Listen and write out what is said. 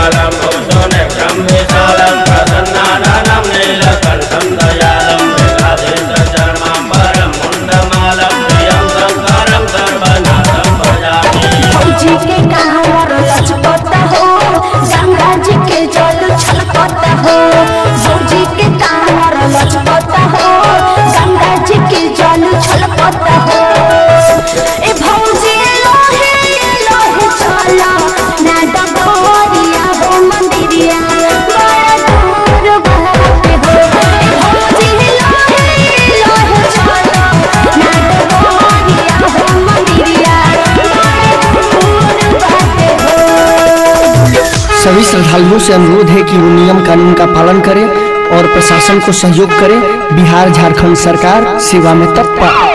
मंगलम भूषणेक्षं विशालं प्रसन्नाननं नीलकण्ठं दयालं मेघाधीशचर्माम्बरं मुण्डमालं प्रियं शङ्करं सर्वनाथं भजामि। फौजी के कांवर लचकता हो, गंगा जी के जल छलकता हो। फौजी के कांवर लचकता हो, गंगा जी के जल छलकता हो। ए भौजी लोहे लोहे चला ना डगोरिया हो मंदिरिया बड़ा दूर बाटे हो। ए भौजी लोहे लोहे चला ना डगोरिया हो मंदिरिया बड़ा दूर बाटे हो। सभी श्रद्धालुओं से अनुरोध है कि वो नियम कानून का पालन करें और प्रशासन को सहयोग करें। बिहार झारखंड सरकार सेवा में तत्पर।